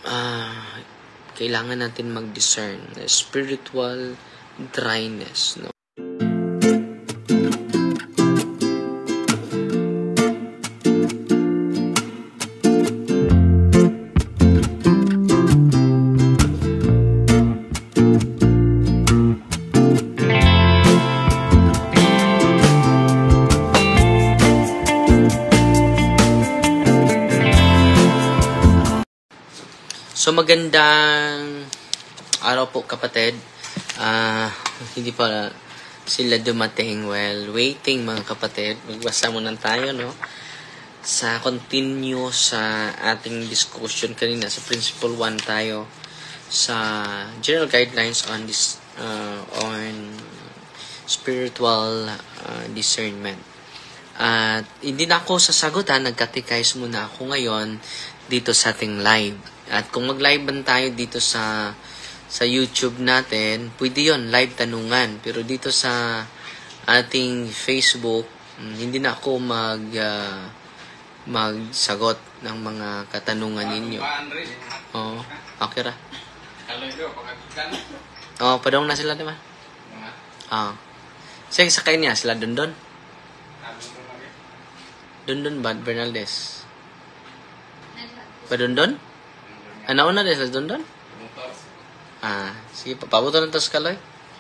kailangan natin mag-discern spiritual dryness, no? So magandang araw po kapatid. Hindi pa sila dumating. Well, waiting mga kapatid. Magbasa muna tayo, no? Sa continue sa ating discussion kanina sa Principle 1 tayo sa general guidelines on this on spiritual discernment. At hindi na ako sasagutan, nagkatikais muna ako ngayon dito sa ating live. At kung mag-live man tayo dito sa YouTube natin, pwede yon live tanungan. Pero dito sa ating Facebook, hindi na ako magsagot ng mga katanungan ninyo. Oh, okay ra. Oh, padong na sila, di ba? Sige, sakay niya sila Dondon. Dondon ba, Bernaldez? Padondon? Ano na din sa Dondon? Sige, papabuto na ito sa Kaloy.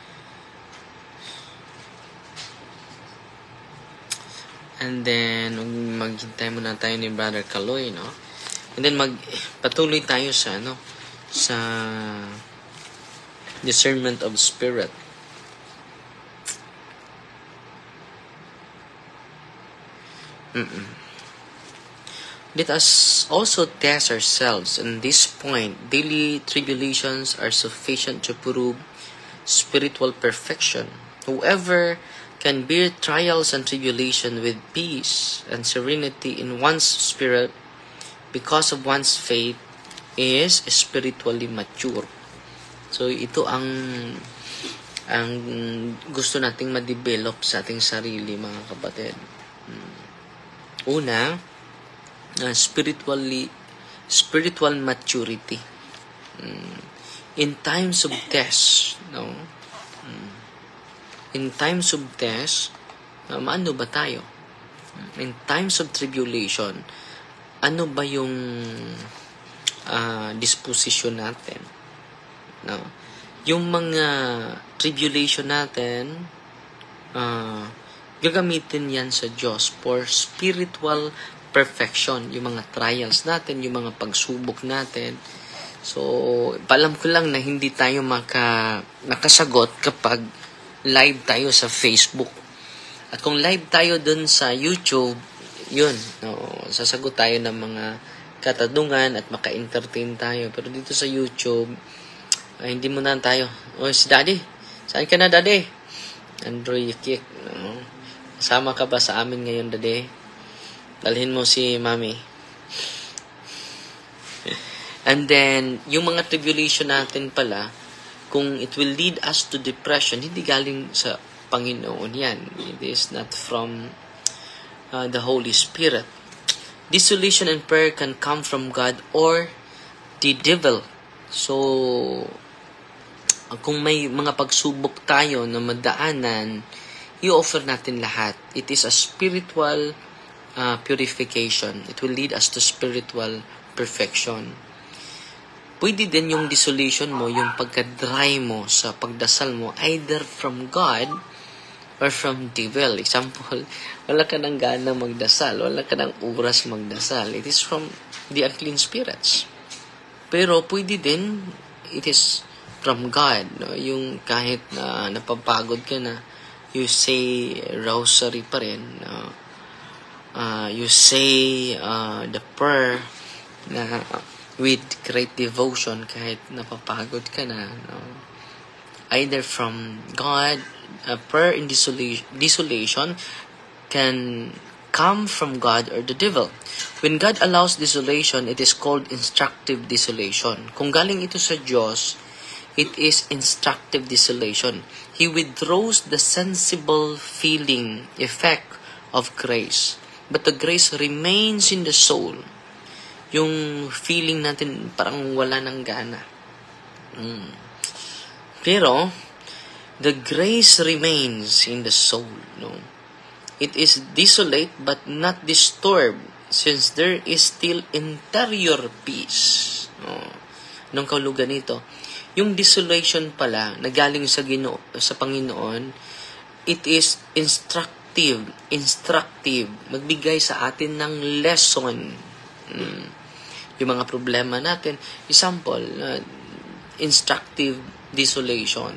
And then, maghintay muna tayo ni Brother Kaloy, no? And then, patuloy tayo sa, sa discernment of spirit. Let us also test ourselves. On this point, daily tribulations are sufficient to prove spiritual perfection. Whoever can bear trials and tribulation with peace and serenity in one's spirit because of one's faith is spiritually mature. So, ito ang gusto nating ma-develop sa ating sarili, mga kapatid. Una, spiritual maturity. In times of test, no? In times of test, ano ba tayo? In times of tribulation, ano ba yung disposition natin? No? Yung mga tribulation natin, gagamitin yan sa Diyos for spiritual perfection, yung mga trials natin, yung mga pagsubok natin. So, paalam ko lang na hindi tayo nakasagot kapag live tayo sa Facebook. At kung live tayo dun sa YouTube, yun, sasagot tayo ng mga katanungan at maka-entertain tayo. Pero dito sa YouTube, hindi muna tayo. Si Daddy, saan ka na, Daddy? Android Kick. Kasama ka ba sa amin ngayon, Daddy? Dalhin mo si Mami. And then, yung mga tribulation natin pala, kung it will lead us to depression, hindi galing sa Panginoon yan. It is not from the Holy Spirit. Desolation and prayer can come from God or the devil. So, kung may mga pagsubok tayo na madaanan, i-offer natin lahat. It is a spiritual purification. It will lead us to spiritual perfection. Pwede din yung desolation mo, yung pagka-dry mo sa pagdasal mo, either from God or from devil. Example, wala ka nang gana magdasal, wala ka nang oras magdasal. It is from the unclean spirits. Pero pwede din, it is from God. No? Yung kahit na napapagod ka na, you say rosary pa rin, you say the prayer na with great devotion kahit napapagod ka na, no? Either from God, prayer in desolation can come from God or the devil. When God allows desolation, it is called instructive desolation. Kung galing ito sa Diyos, it is instructive desolation. He withdraws the sensible feeling effect of grace, but the grace remains in the soul. yung feeling natin parang wala ng gana. Pero, the grace remains in the soul, no? It is desolate but not disturbed, since there is still interior peace. No? Anong kahulugan nito? Yung desolation pala, na galing sa Panginoon, it is instructive, magbigay sa atin ng lesson. Yung mga problema natin, example, instructive desolation.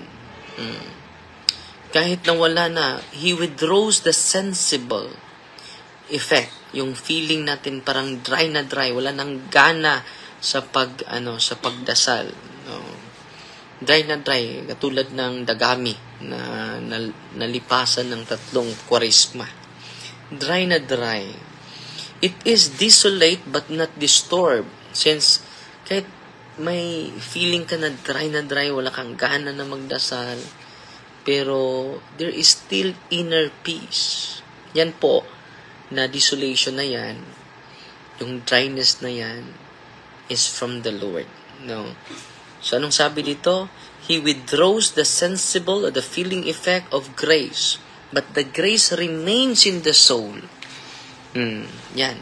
Kahit na wala na, He withdraws the sensible effect. Yung feeling natin parang dry na dry, wala nang gana sa pagdasal. No? Dry na dry, katulad ng dagami na nalipasan ng 3 kwaresma. Dry na dry. It is desolate but not disturbed, since kahit may feeling ka na dry, wala kang gana na magdasal, pero there is still inner peace. Yan po, na desolation na yan, yung dryness na yan, is from the Lord. No? So, anong sabi dito? He withdraws the sensible or the feeling effect of grace, but the grace remains in the soul. Yan.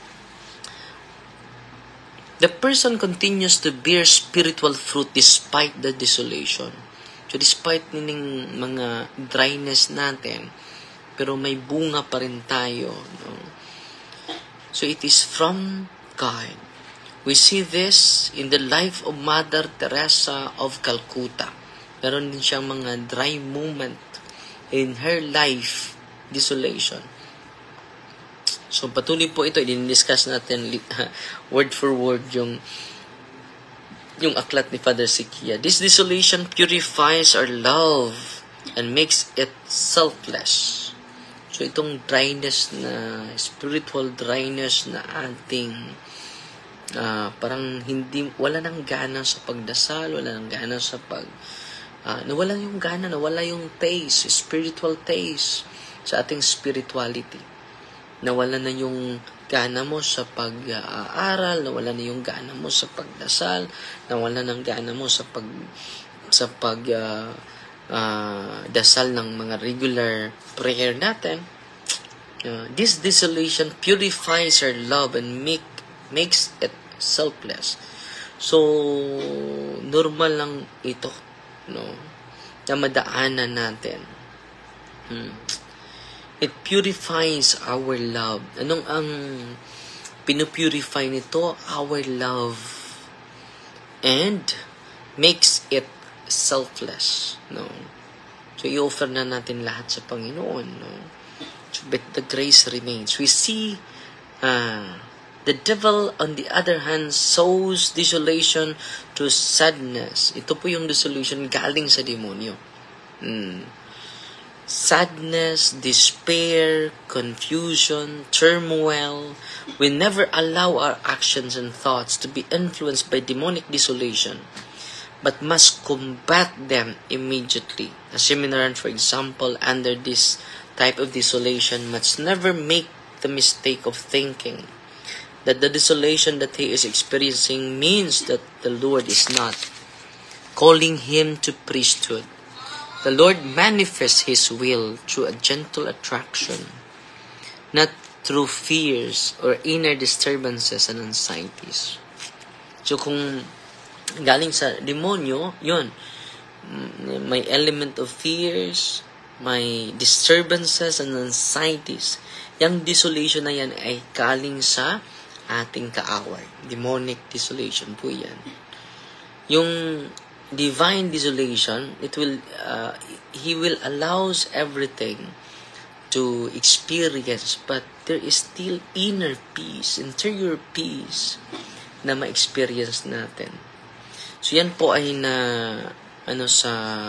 The person continues to bear spiritual fruit despite the desolation. So, despite nining mga dryness natin, pero may bunga pa rin tayo. No? So, it is from God. We see this in the life of Mother Teresa of Calcutta. Meron din siyang mga dry moment in her life, desolation. So, patuloy po ito. I-discuss natin word for word yung aklat ni Father Sikia. This desolation purifies our love and makes it selfless. So, itong dryness na, spiritual dryness na ating parang wala nang gana sa pagdasal, wala nang gana sa nawala yung gana, nawala yung taste, spiritual taste sa ating spirituality. Nawala na yung gana mo sa pag-aaral, nawala na yung gana mo sa pagdasal, nawala ng gana mo sa dasal ng mga regular prayer natin. This desolation purifies our love and makes it selfless. So, normal lang ito, no? Na madaanan natin. It purifies our love. Anong ang pinupurify nito? Our love. And makes it selfless. No? So, i-offer na natin lahat sa Panginoon. No? So, but the grace remains. We see the devil, on the other hand, sows desolation to sadness. Ito po yung desolation galing sa demonyo. Sadness, despair, confusion, turmoil. We never allow our actions and thoughts to be influenced by demonic desolation, but must combat them immediately. A seminarian, for example, under this type of desolation must never make the mistake of thinking that the desolation that he is experiencing means that the Lord is not calling him to priesthood. The Lord manifests His will through a gentle attraction, not through fears or inner disturbances and anxieties. So kung galing sa demonyo, yun, may element of fears, may disturbances and anxieties. Yung desolation na yan ay galing sa ating kaaway. Demonic desolation po yan. Yung divine desolation, He will allows everything to experience, but there is still inner peace, interior peace na ma-experience natin. So yan po ay sa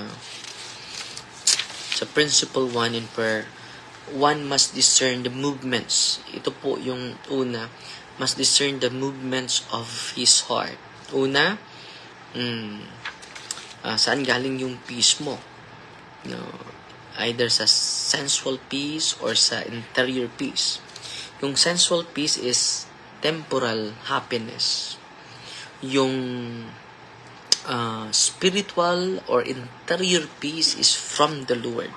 principle 1 in prayer. One must discern the movements. Ito po yung una, must discern the movements of his heart. Una, saan galing yung peace mo? No, either sa sensual peace or sa interior peace. Yung sensual peace is temporal happiness. Yung spiritual or interior peace is from the Lord.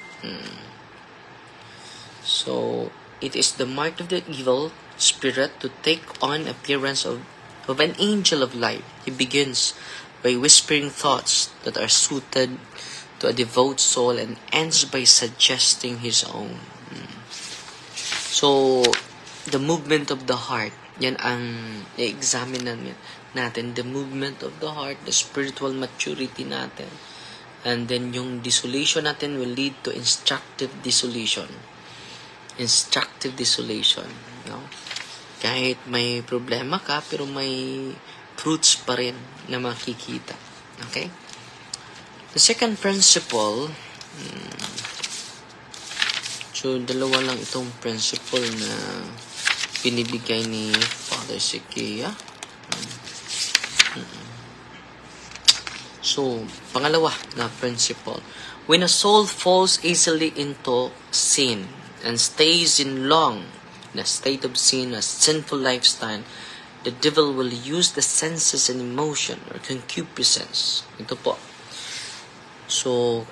So, it is the mark of the evil spirit to take on appearance of an angel of light. He begins by whispering thoughts that are suited to a devout soul and ends by suggesting his own. So, the movement of the heart, yan ang i-examine natin. The movement of the heart, the spiritual maturity natin. And then yung desolation natin will lead to instructive desolation. Instructive desolation. No? Kahit may problema ka, pero may fruits pa rin na makikita. Okay? The second principle, so dalawa lang itong principle na binibigay ni Father Sikia. So, pangalawa na principle. When a soul falls easily into sin and stays in a state of sin, a sinful lifestyle, the devil will use the senses and emotion or concupiscence. Ito po. So,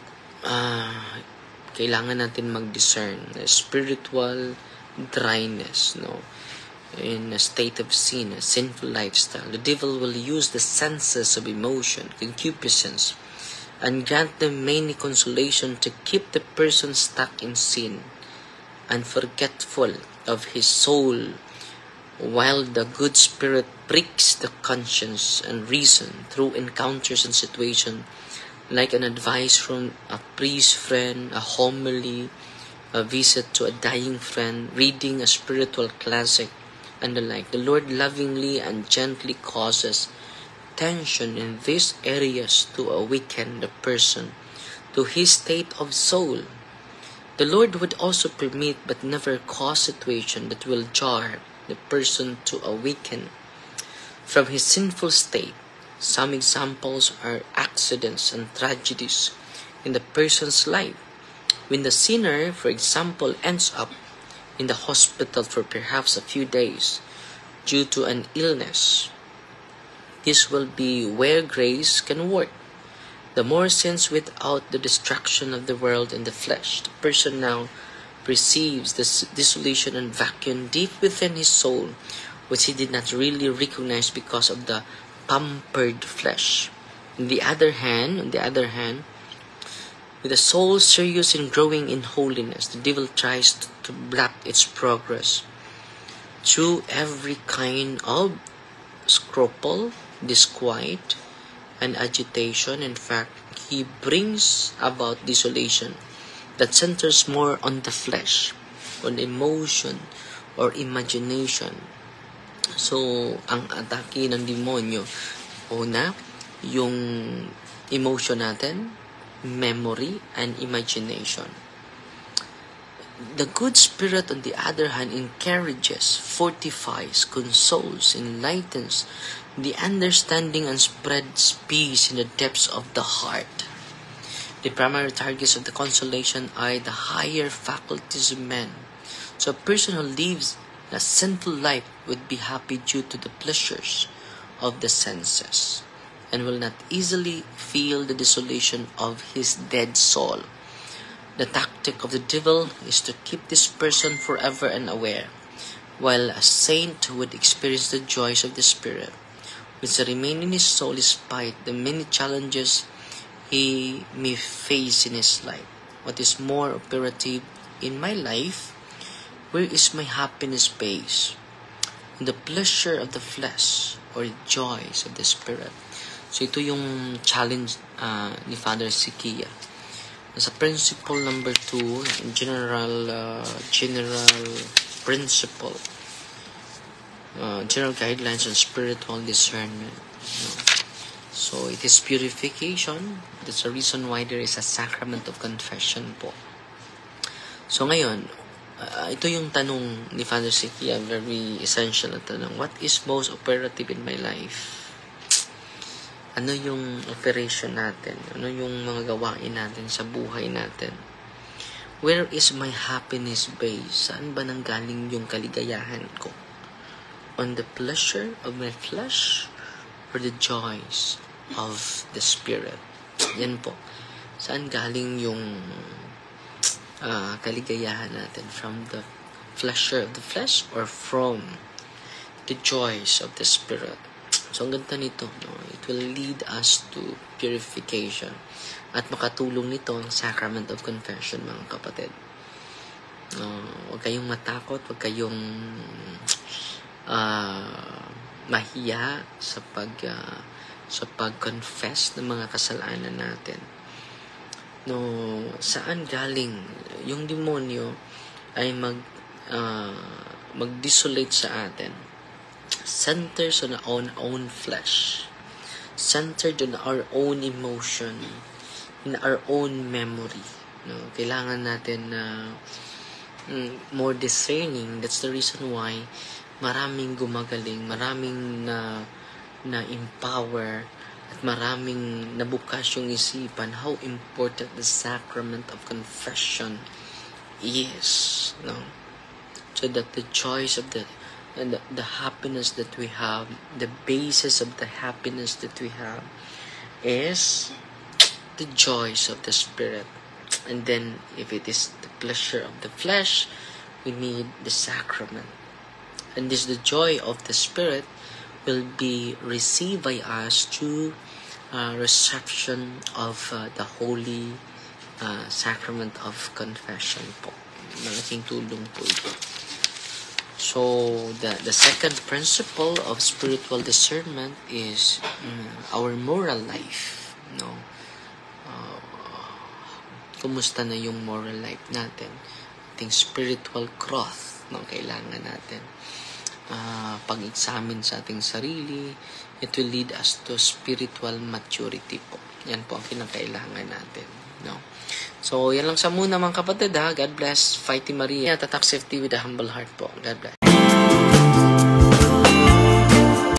kailangan natin mag-discern the spiritual dryness, no? In a state of sin, a sinful lifestyle. The devil will use the senses of emotion, concupiscence, and grant them many consolation to keep the person stuck in sin and forgetful of his soul, while the good spirit pricks the conscience and reason through encounters and situations like an advice from a priest friend, a homily, a visit to a dying friend, reading a spiritual classic, and the like. The Lord lovingly and gently causes tension in these areas to awaken the person to his state of soul. The Lord would also permit but never cause situation that will jar the person to awaken from his sinful state. Some examples are accidents and tragedies in the person's life. When the sinner, for example, ends up in the hospital for perhaps a few days due to an illness, this will be where grace can work. The more sins without the destruction of the world and the flesh, the person now perceives the desolation and vacuum deep within his soul, which he did not really recognize because of the pampered flesh. On the other hand, with a soul serious and growing in holiness, the devil tries to block its progress through every kind of scruple, disquiet, and agitation. In fact, he brings about desolation that centers more on the flesh, on emotion, or imagination. So, ang atake ng demonyo, una, yung emotion natin, memory, and imagination. The good spirit, on the other hand, encourages, fortifies, consoles, enlightens the understanding, and spreads peace in the depths of the heart. The primary targets of the consolation are the higher faculties of men. So a person who lives a sinful life would be happy due to the pleasures of the senses, and will not easily feel the desolation of his dead soul. The tactic of the devil is to keep this person forever unaware, while a saint would experience the joys of the Spirit, which remain in his soul despite the many challenges he may face in his life. What is more operative in my life? Where is my happiness based? In the pleasure of the flesh or the joys of the Spirit? So ito yung challenge ni Father Sikia. Sa principle number 2, general principle, general guidelines on spiritual discernment. So it is purification. That's the reason why there is a sacrament of confession po. So ngayon, ito yung tanong ni Father Sikia, very essential na tanong. What is most operative in my life? Ano yung operation natin? Ano yung mga gawain natin sa buhay natin? Where is my happiness based? Saan ba nanggaling yung kaligayahan ko? on the pleasure of my flesh or the joys of the Spirit? Yan po. Saan galing yung kaligayahan natin? From the pleasure of the flesh or from the joys of the Spirit? So, ang ganda nito, no? It will lead us to purification. At makatulong nito ang sacrament of confession, mga kapatid. Huwag kayong matakot, huwag kayong mahiya sa pag-confess ng mga kasalanan natin. No, saan galing yung demonyo ay mag-desolate sa atin? Centers on our own flesh, centered on our own emotion, in our own memory. No, kailangan natin na more discerning. That's the reason why maraming gumagaling, maraming na empower, at maraming nabukas yung isipan how important the sacrament of confession is, no? So that the joys of the happiness that we have, the basis of the happiness that we have is the joys of the Spirit. And then if it is the pleasure of the flesh, we need the sacrament. And this, the joy of the Spirit, will be received by us through reception of the holy sacrament of confession po. Malaking tulong po ito. So, the second principle of spiritual discernment is our moral life. No? Kumusta na yung moral life natin? Ating spiritual growth, no? Kailangan natin pag-examine sa ating sarili. It will lead us to spiritual maturity po. Yan po ang kinakailangan natin, no? So, yan lang sa muna mga kapatid, ha. God bless. Fighting Maria. Tatak Safety with a humble heart po. God bless.